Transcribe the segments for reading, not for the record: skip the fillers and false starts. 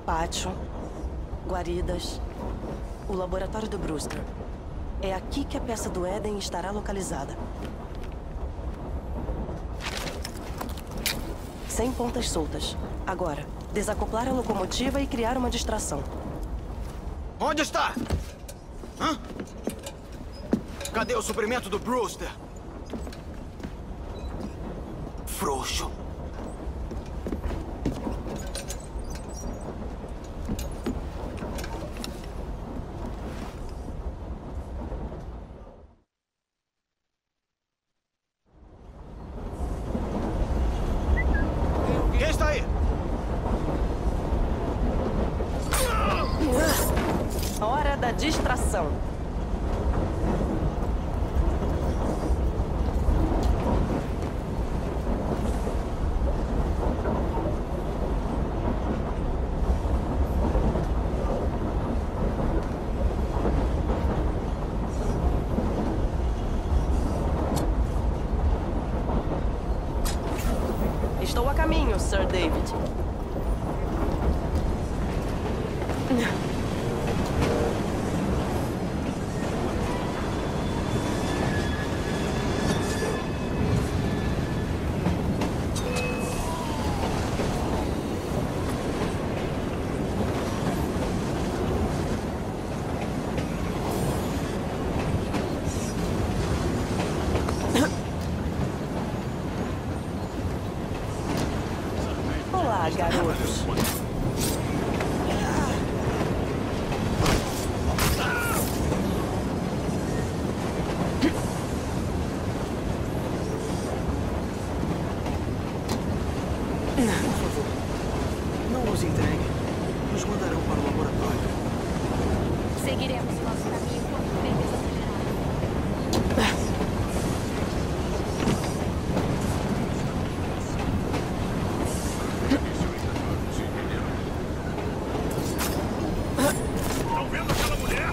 Pátio, guaridas, o laboratório do Brewster. É aqui que a peça do Éden estará localizada. 100 pontas soltas. Agora, desacoplar a locomotiva e criar uma distração. Onde está? Hã? Cadê o suprimento do Brewster? Frouxo. Quem está aí? Hora da distração. Estou a caminho, Sir David. Olá, garotos. Por favor, não nos entreguem. Nos mandarão para o laboratório. Seguiremos nosso caminho quanto bem desacelerado. Estão vendo aquela mulher?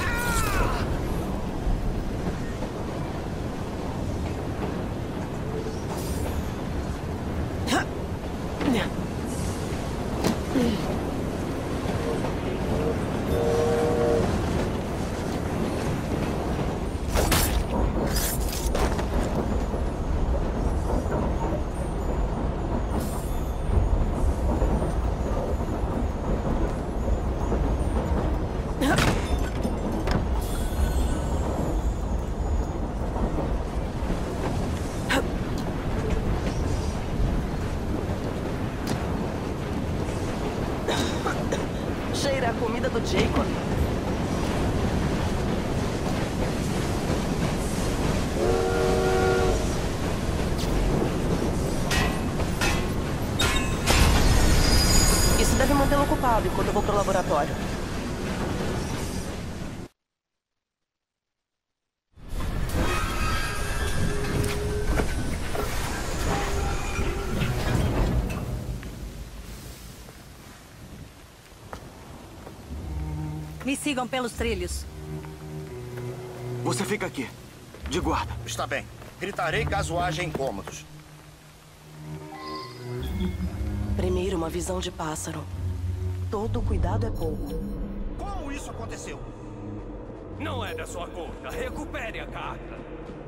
Cheira a comida do Jacob. Isso deve mantê-lo ocupado enquanto eu vou pro laboratório. Me sigam pelos trilhos. Você fica aqui, de guarda. Está bem. Gritarei caso haja incômodos. Primeiro, uma visão de pássaro. Todo cuidado é pouco. Como isso aconteceu? Não é da sua conta. Recupere a carta.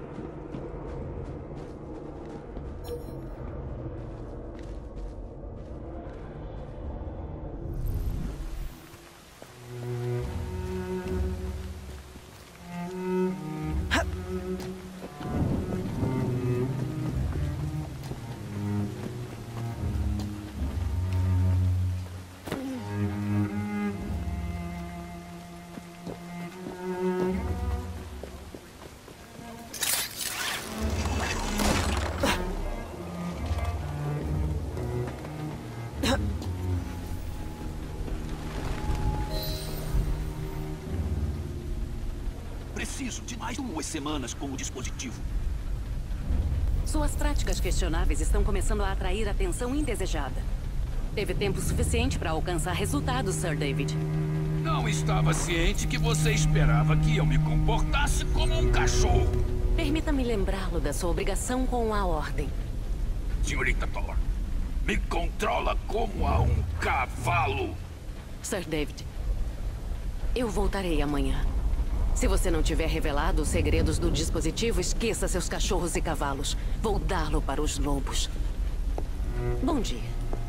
Preciso de mais 2 semanas com o dispositivo. Suas práticas questionáveis estão começando a atrair atenção indesejada. Teve tempo suficiente para alcançar resultados, Sir David. Não estava ciente que você esperava que eu me comportasse como um cachorro. Permita-me lembrá-lo da sua obrigação com a Ordem. Senhorita Thor, me controla como a um cavalo. Sir David, eu voltarei amanhã. Se você não tiver revelado os segredos do dispositivo, esqueça seus cachorros e cavalos. Vou dá-lo para os lobos. Bom dia.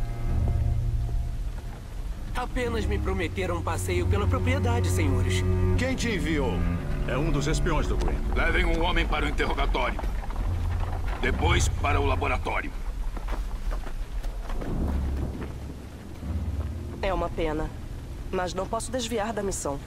Apenas me prometeram um passeio pela propriedade, senhores. Quem te enviou? É um dos espiões do Green. Levem um homem para o interrogatório. Depois para o laboratório. É uma pena, mas não posso desviar da missão.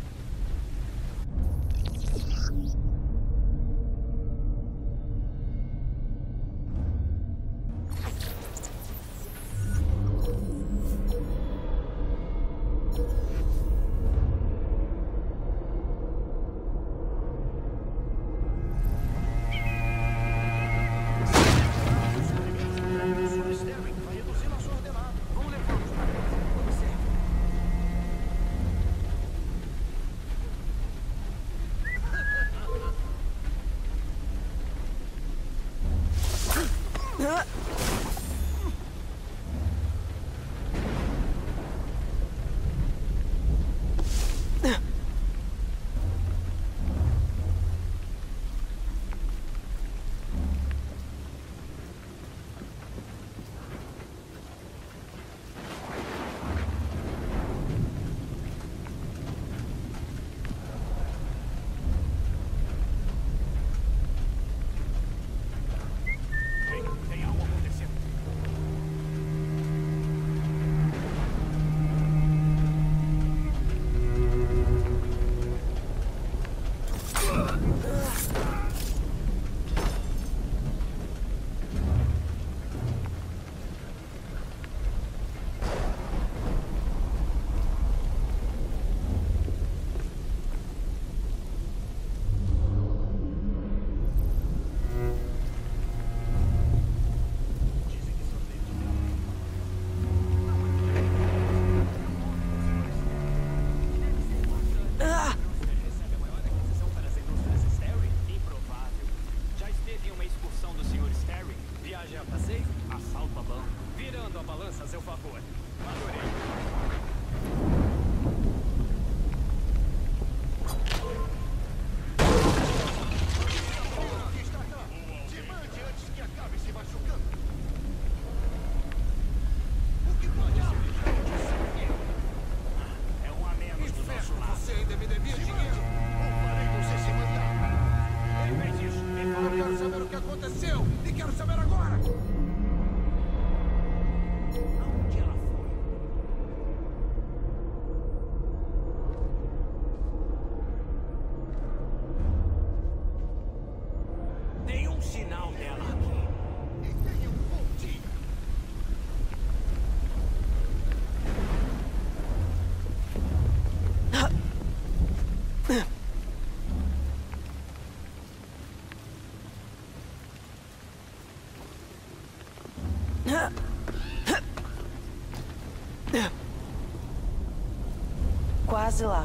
Quase lá.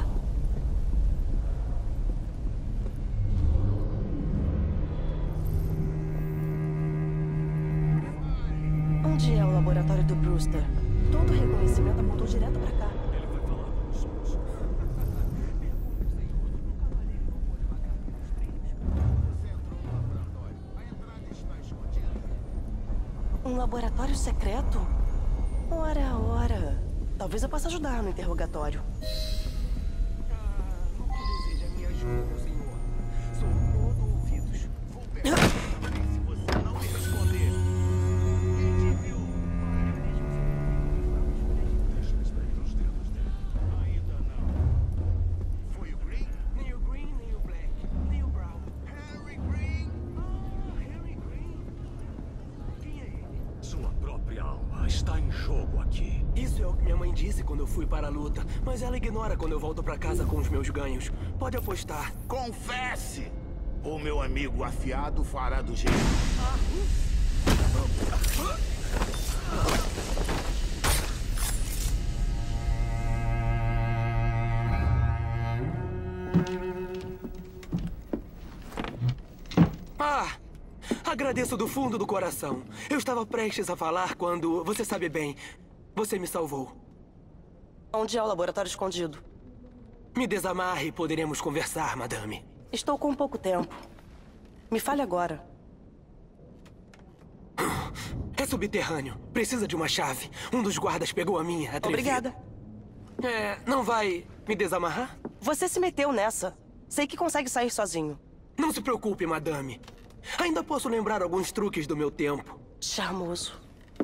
Onde é o laboratório do Brewster? Todo o reconhecimento apontou direto pra cá. Ele vai falar com os sons. Um laboratório secreto? Ora, ora. Talvez eu possa ajudar no interrogatório. No que deseja minha ajuda, meu senhor? Sou todo ouvidos. Vou pegar se você não me responder. Quem te viu? Ainda não. Foi o Green? Nem o Green, nem o Black, nem o Brown. Harry Green? Harry Green? Quem é ele? Sua própria alma está em jogo aqui. Isso é o que minha mãe disse quando eu fui para a luta, mas ela ignora quando eu volto para casa com os meus ganhos. Pode apostar. Confesse! O meu amigo afiado fará do jeito. Agradeço do fundo do coração. Eu estava prestes a falar quando, você sabe bem, você me salvou. Onde é o laboratório escondido? Me desamarre e poderemos conversar, madame. Estou com pouco tempo. Me fale agora. É subterrâneo. Precisa de uma chave. Um dos guardas pegou a minha, atrevido. Obrigada. Não vai me desamarrar? Você se meteu nessa. Sei que consegue sair sozinho. Não se preocupe, madame. Ainda posso lembrar alguns truques do meu tempo. Charmoso.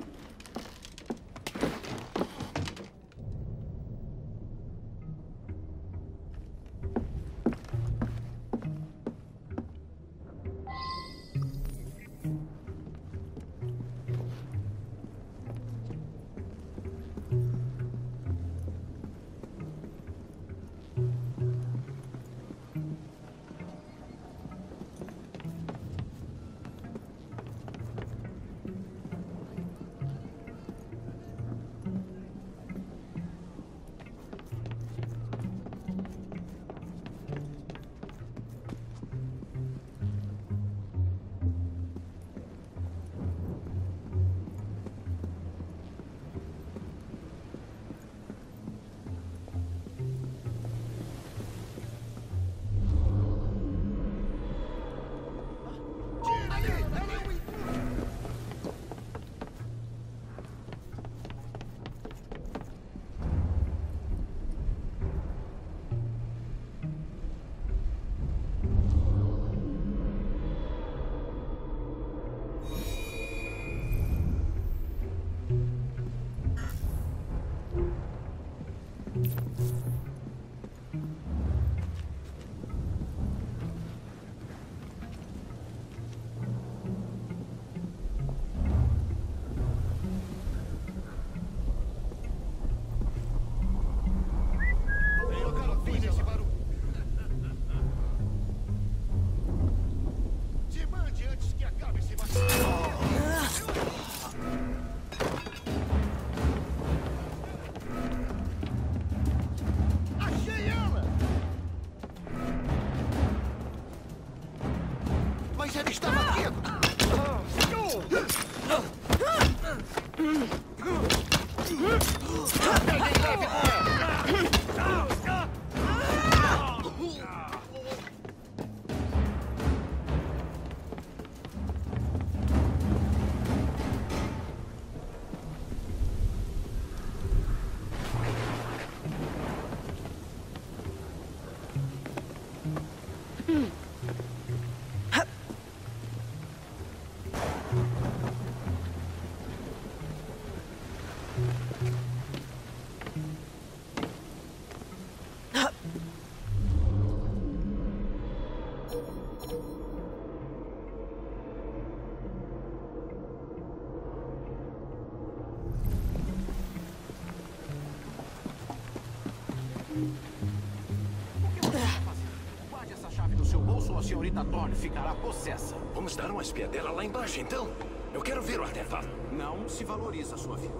Guarde essa chave no seu bolso ou a senhorita Thorne ficará possessa. Vamos dar uma espiadela lá embaixo, então? Eu quero ver o artefato. Não se valoriza a sua vida.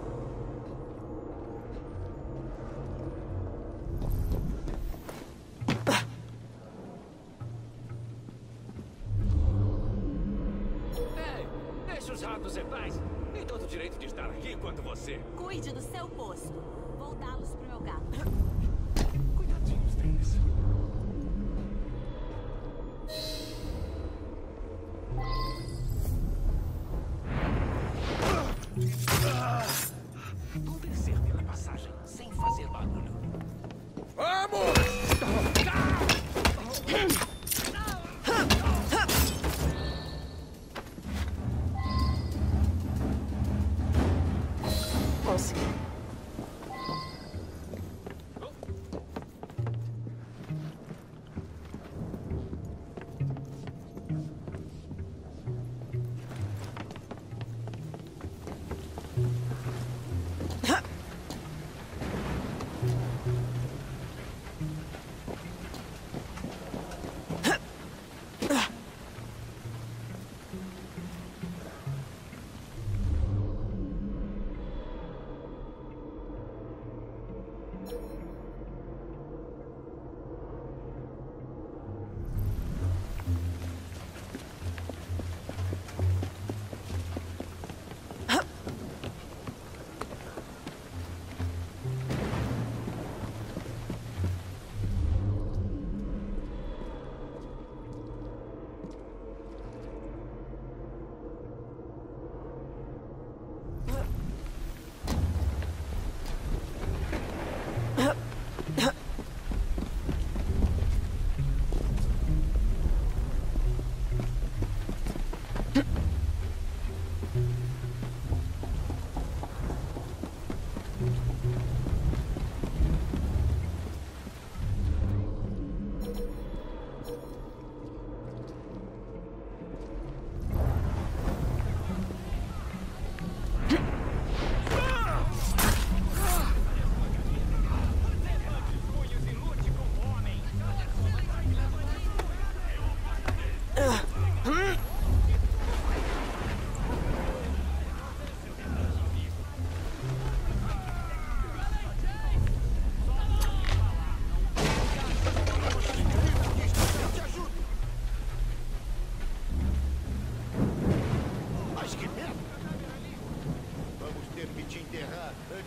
Ei, deixa os ratos em paz. Tem todo o direito de estar aqui quanto você. Cuide do seu posto. Vou dá-los pro meu gato. Cuidadinhos deles. Vou descer pela passagem sem fazer barulho. Vamos! Consegui.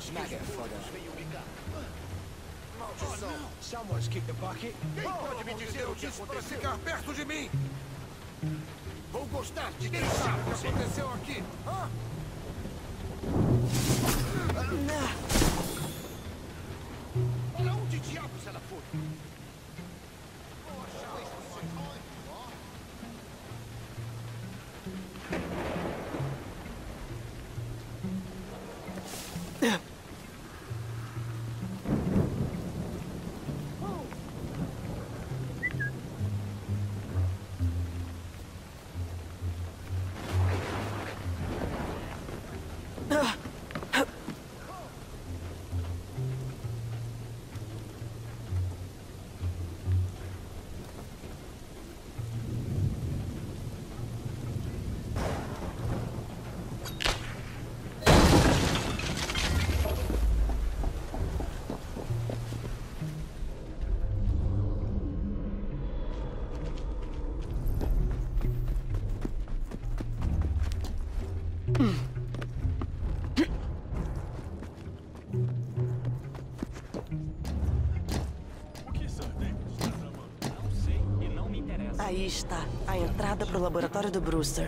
Mega foda. Maldição! Someone's kicked the bucket. Quem pode me dizer o que aconteceu? Para ficar perto de mim! Vou gostar de quem sabe o que aconteceu aqui. Hã? Para onde diabos ela foi? Aí está, a entrada para o laboratório do Brewster.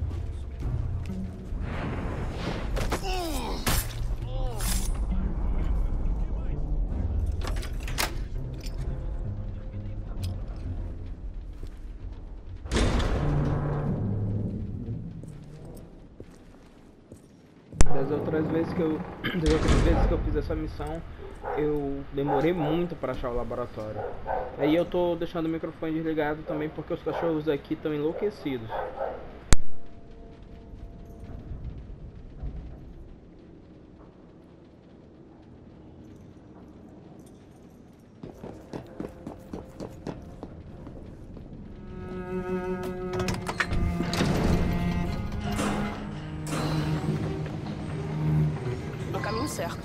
Das outras vezes que eu fiz essa missão, eu demorei muito para achar o laboratório. Aí eu tô deixando o microfone desligado também porque os cachorros aqui estão enlouquecidos. No caminho certo.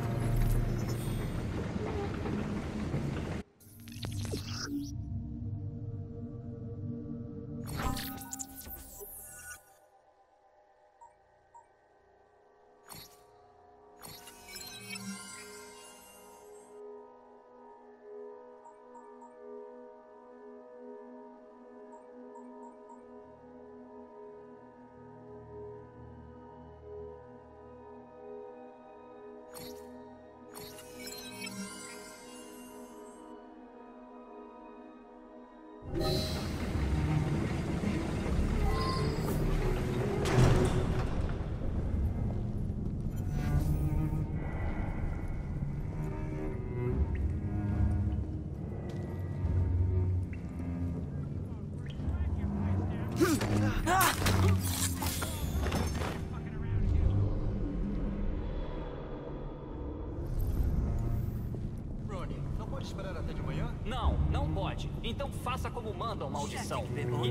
Ronnie, não pode esperar até de manhã? Não, não pode. Então faça como mandam, maldição.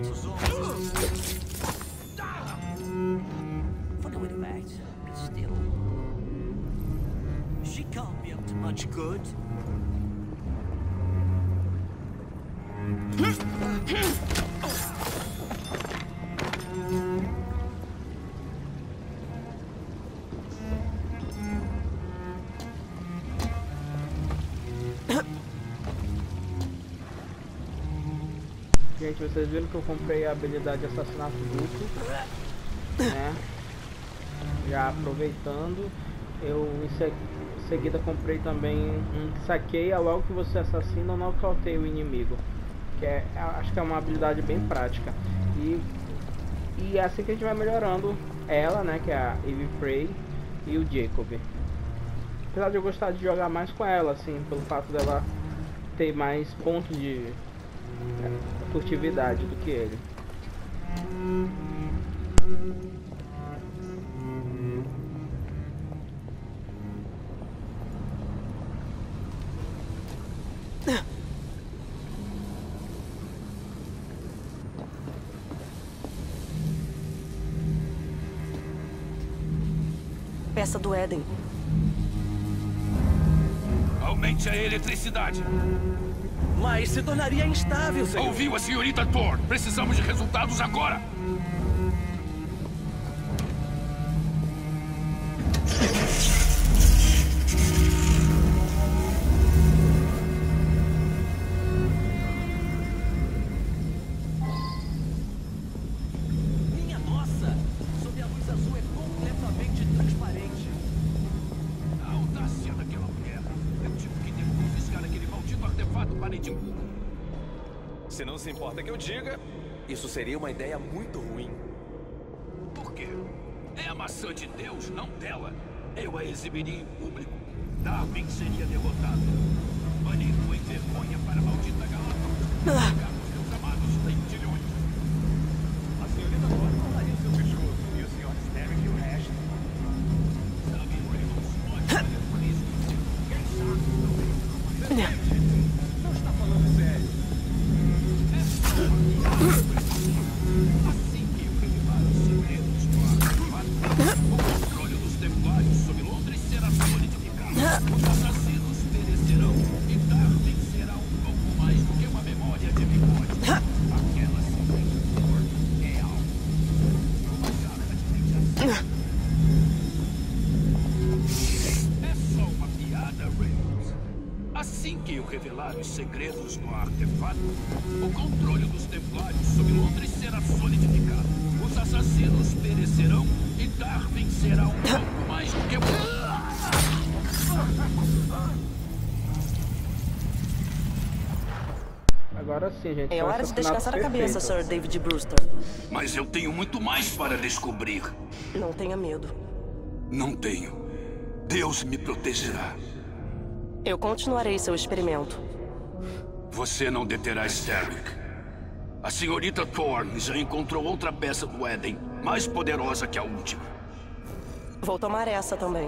Funny way to act, but still. She can't be up to much good. Gente, vocês viram que eu comprei a habilidade de assassinato duplo, né? Já aproveitando, eu em seguida comprei também um saqueia logo que você assassina ou nocauteia o inimigo, que acho que é uma habilidade bem prática. E é assim que a gente vai melhorando ela, né? Que é a Ivy Frey e o Jacob. Apesar de eu gostar de jogar mais com ela, assim, pelo fato dela ter mais pontos de furtividade do que ele. Peça do Éden. Aumente a eletricidade. Mas se tornaria instável, senhor. Ouviu a senhorita Thor? Precisamos de resultados agora. para Edimburgo. Se não se importa que eu diga, isso seria uma ideia muito ruim. Por quê? É a maçã de Deus, não dela. Eu a exibiria em público. Darwin seria derrotado. Banido em vergonha para a maldita Galápagos. Meus amados lentilhões. A senhorita Thorne falaria seu pescoço. E o senhor Sterling e o resto. Sabe, Reynolds, pode fazer por isso. Quem sabe? Não está falando sério. Assim que eu revelar os segredos do artefato, o controle dos Templários sobre Londres será solidificado. Os assassinos perecerão e Darwin será um pouco mais do que uma memória de bigode. Aquela senhorita é algo. Uma carta de mediação. É só uma piada, Reynolds. Assim que eu revelar os segredos do artefato, o controle dos Templários sobre Londres será solidificado. Os assassinos perecerão e Darwin será um pouco mais do que Agora sim, gente. É hora de descansar a cabeça, Sir David Brewster. Mas eu tenho muito mais para descobrir. Não tenha medo. Não tenho. Deus me protegerá. Eu continuarei seu experimento. Você não deterá Sterling. A senhorita Thorne já encontrou outra peça do Éden, mais poderosa que a última. Vou tomar essa também.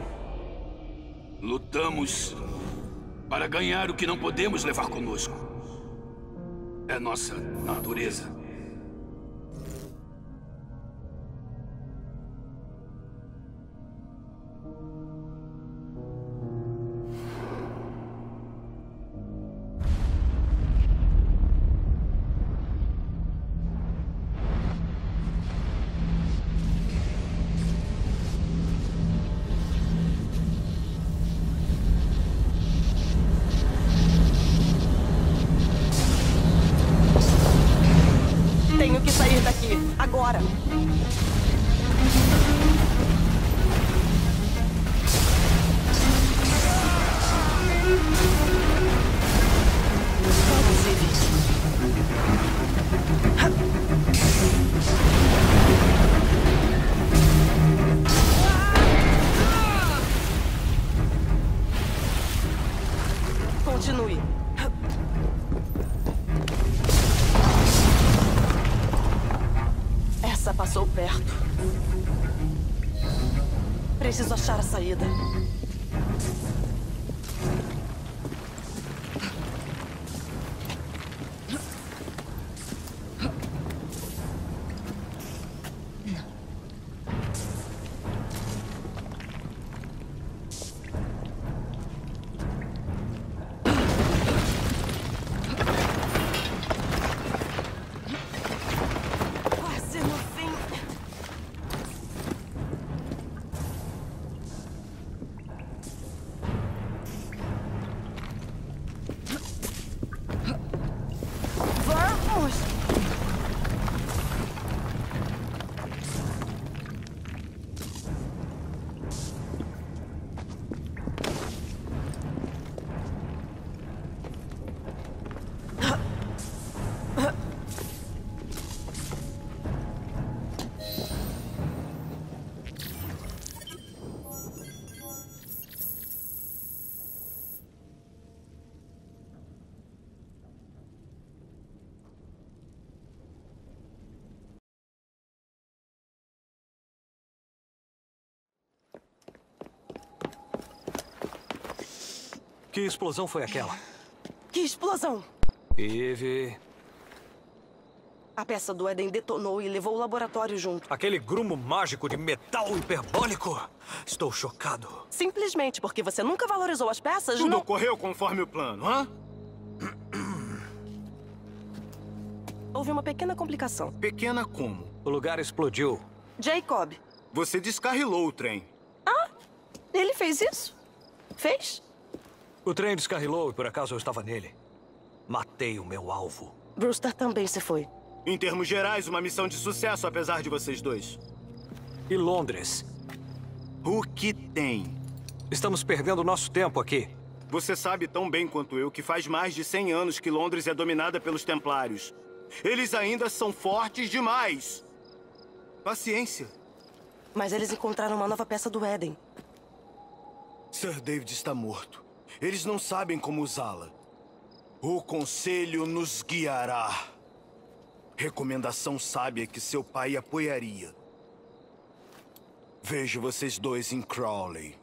Lutamos para ganhar o que não podemos levar conosco. É nossa natureza. Tenho que sair daqui, agora. Vamos, Evie. Continue. Essa passou perto. Preciso achar a saída. Quase no fim. Vamos! Que explosão foi aquela? Que explosão! Eve... A peça do Éden detonou e levou o laboratório junto. Aquele grumo mágico de metal hiperbólico? Estou chocado. Simplesmente porque você nunca valorizou as peças, Tudo não... ocorreu conforme o plano, hã? Houve uma pequena complicação. Pequena como? O lugar explodiu. Jacob. Você descarrilou o trem. Ah, ele fez isso? Fez? O trem descarrilou e por acaso eu estava nele. Matei o meu alvo. Brewster também se foi. Em termos gerais, uma missão de sucesso, apesar de vocês dois. E Londres? O que tem? Estamos perdendo nosso tempo aqui. Você sabe tão bem quanto eu que faz mais de 100 anos que Londres é dominada pelos Templários. Eles ainda são fortes demais. Paciência. Mas eles encontraram uma nova peça do Éden. Sir David está morto. Eles não sabem como usá-la. O Conselho nos guiará. Recomendação sábia que seu pai apoiaria. Vejo vocês dois em Crowley.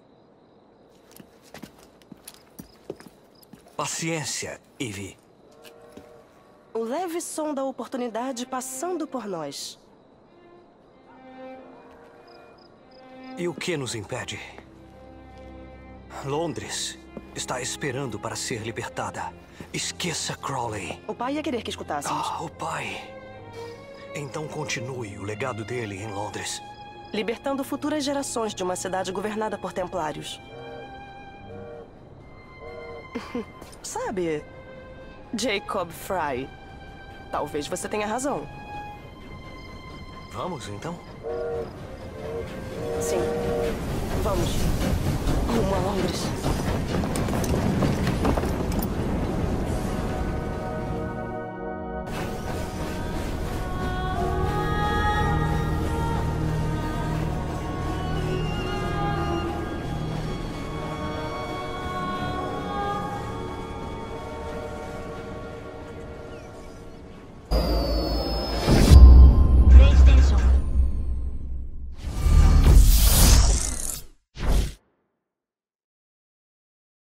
Paciência, Ivy. O leve som da oportunidade passando por nós. E o que nos impede? Londres está esperando para ser libertada. Esqueça Crowley. O pai ia querer que escutássemos. O pai. Então continue o legado dele em Londres. Libertando futuras gerações de uma cidade governada por templários. Sabe, Jacob Frye, talvez você tenha razão. Vamos, então? Sim, vamos. Rumo a Londres.